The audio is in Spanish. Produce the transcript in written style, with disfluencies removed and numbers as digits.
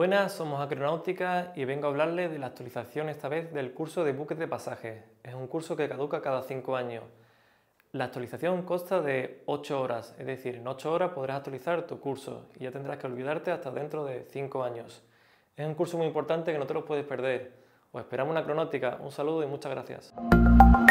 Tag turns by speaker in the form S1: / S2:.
S1: Buenas, somos Acronáutica y vengo a hablarles de la actualización esta vez del curso de buques de pasajes. Es un curso que caduca cada 5 años. La actualización consta de 8 horas, es decir, en 8 horas podrás actualizar tu curso y ya tendrás que olvidarte hasta dentro de 5 años. Es un curso muy importante que no te lo puedes perder. Os esperamos en Acronáutica. Un saludo y muchas gracias.